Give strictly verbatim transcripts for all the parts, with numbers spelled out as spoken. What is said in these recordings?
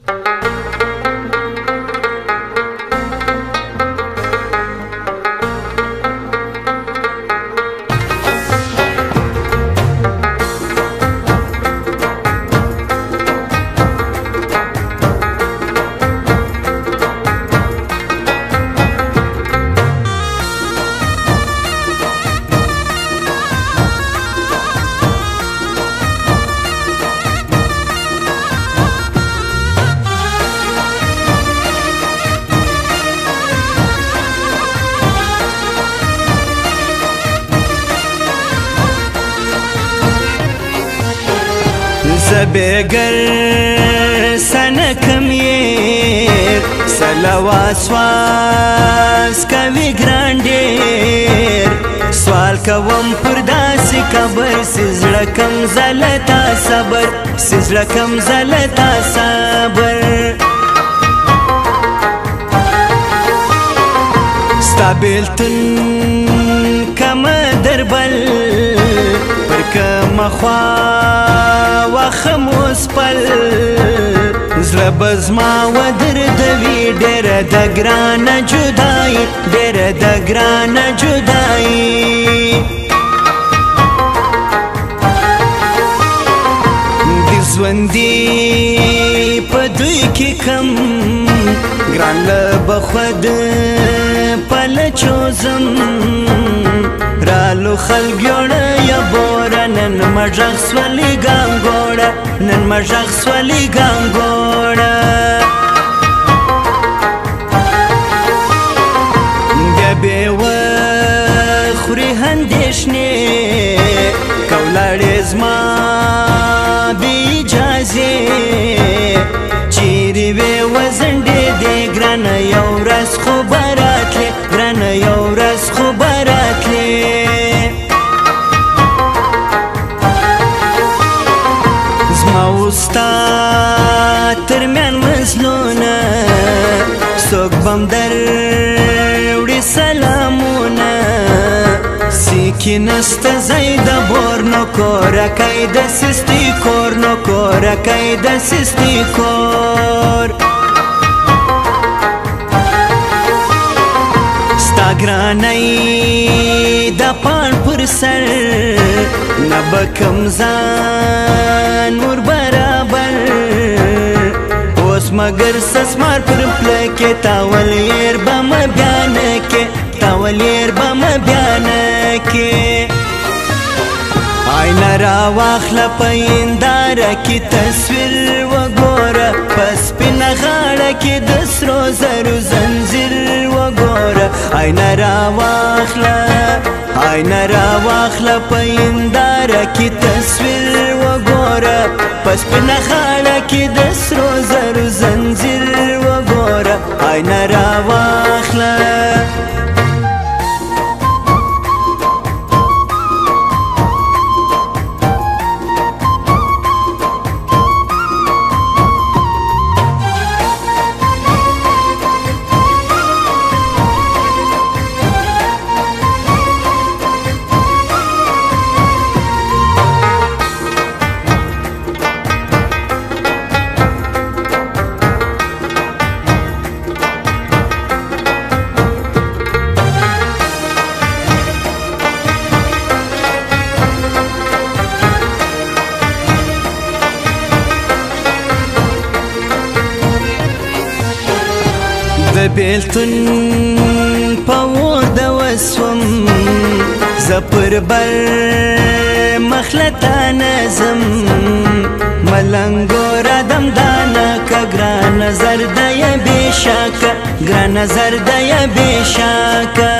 زبیگر سنکم یې سلواس واس کوي ګران ډېر سوال کوم پر داسې قبر سزړه کم زلتا صبر سزړه کم زلتا صبر ستا بیلتون کم دربل پر کم خوا وخم وسپل زړه به زما ودردوي ډېره د ګرانه جدایي ډېره د ګرانه جدایي د ژوندي په دوی کې کم ګران له بخود پلچو زم رالو خلق یوړه یا بوره نن مژغ سولې ګانګوړه نن مژغ سولې ګانګوړه بیا بې وخوري اندېښنې که ولاړې زما بې اجازې چیرې وې وزنډېدې ګرانه یو ورځ خو به راتلې ګرانه یو ورځ خو به راتلې زما وستا ترمیان مزلونه څوک بم دروړي سلامونه سیکې نسته ځای د بور نو کورکی د سستي کور نو کورکی د سستي کور ستا ګرانۍ د پاڼ پر سر نه به کم ځان ور برابر اوس مګر سسمار پر پله کې تاول یېر به مه بیا نه کې تاول یېر به مه بیا نه کې آینه راواخله په هنداره کې تصویر وګوره په سپینه غاړه کې د سرو زرو زنځیر وګوره آینه راواخله آینه راواخله په هنداره کې تصویر وګوره په سپینه غاړه کې د سرو زرو زنځیر وګوره آینه راواخله د بیلتون په اور د وسوم زه پر بر مخلطانه ځم ملنګوره دمدانه که ګرانه زرده بې شاکه ګرانه زرده بې شاکه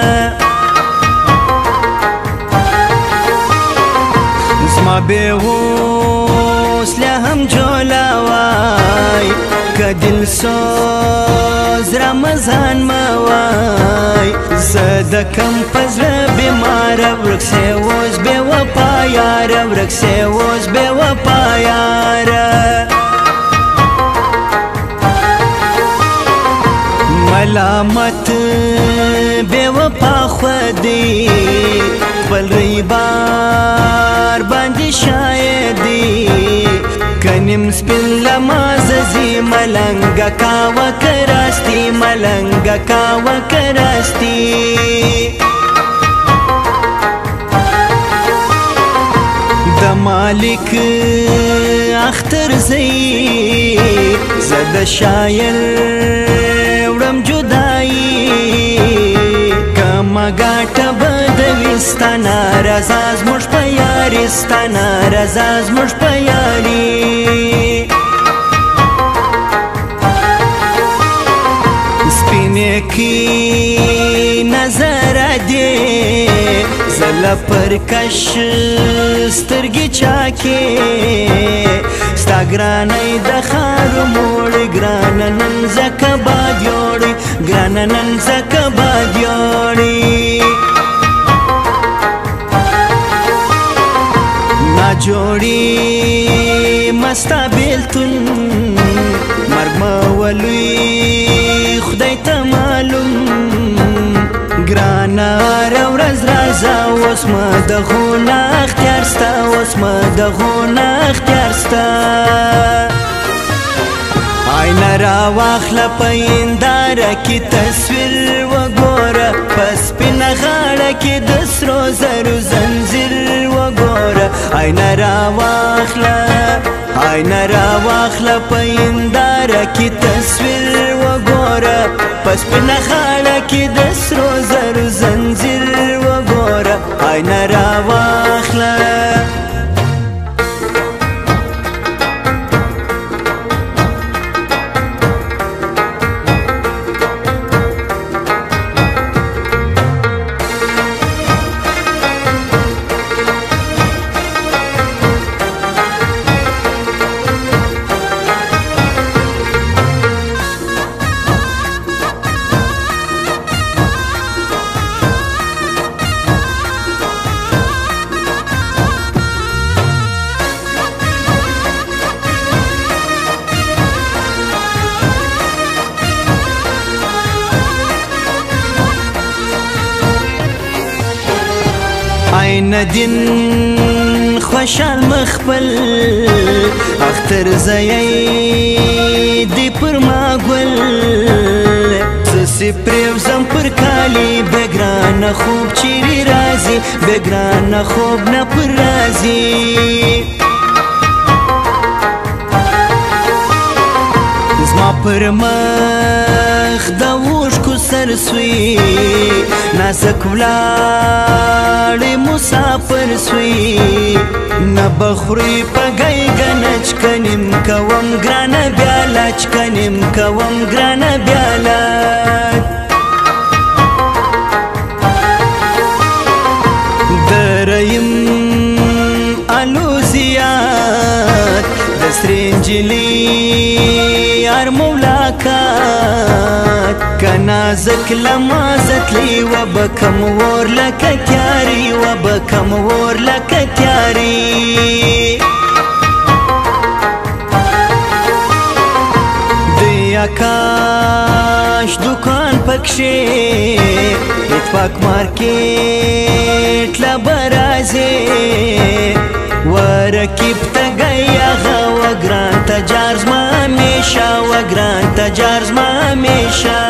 زما بې اوس لا هم جولا وای که دل سوز رمضان ما وای زه د کم په زړه بیماره ورک سې اوس بې وفا یاره ورک سې اوس بې وفا یاره ملامت بې وفا خودي خپل ریبار باندې شاید دی کني کنیم سپین لماززی ملنگا کاوا کراستی ملنگا کاوا کراستی د مالک اختر زئی زد شایر وړم جدائی کما گاٹا بدوستانا رزاز مش پیارستانا رزاز مش پیاری سپینه کی نظر دی زلا پر کش سترگی چاکی ستا گرانی د خارو موڑی گرانا نن زکا باد یوڑی گرانا نن زکا باد یوڑی نا جوڑی مستا بیلتون مرگ مولوی خدای تا معلوم گرانا رو رز رازا وسما د خونه اختیار ستا وسما د خونه اختیار ستا آینه را واخله په هنداره کې تصویر وګوره په سپینه غاړه کې د سرو زرو زنځیر وګوره آینه را واخله آینه را واخله په هنداره کې تصویر وګوره په سپینه غاړه کې د سرو زرو زنځیر وګوره آینه را واخله آینه دین خوشحال مخبل اختر زیی دی پر ما گل سسی پریوزم پر کالی بگران خوب چیری رازی بگران خوب نپر رازی زما پر مخ دوش کو سر سوی نازک ولاړې مسافر سوی نه بخوري په ګی ګنچ کنیم کوم ګرانه بیا لاچ کنیم کوم ګرانه بیا لاچ دریم الو زیاد د سرې نجلۍ یار ملاقات کنازک لمازت لی و بکم ور لکه تیاری و بکم ور لکه تیاری دی آکاش دکان پکشه اتفاق مارکیٹ لبرازه ورکیب تگئی آغا و گران تجارز ما همیشا و گران تجارز ما همیشا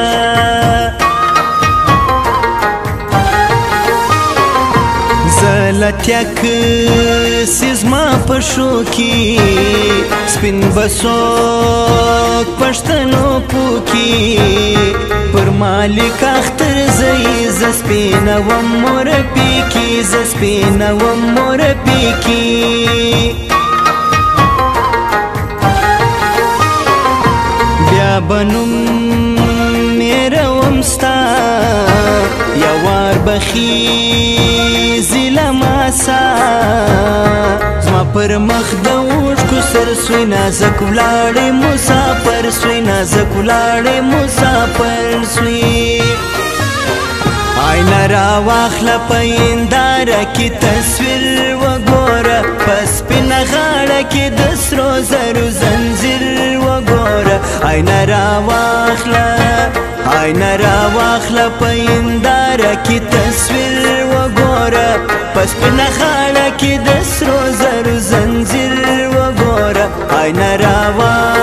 زلتیک سیزما پشو کی سپین بسوک پشتنو پوکی پر مالک اختر زئی زسپین و مور پیکی زسپین و مور پیکی بیا بنم میرا ومستا یوار بخی زیلا ماسا زما پر مخ دوش کو سر سوی نازک ولاړې مسافر سوی نازک ولاړې مسافر سوی آینه را واخله په هنداره کې تصویر وګوره په سپینه غاړه کې د سرو زرو زنځیر وګوره آینه را واخله آینه را واخله په هنداره کې تصویر وګوره په سپینه غاړه کې د سرو زرو زنځیر وګوره آی نراوا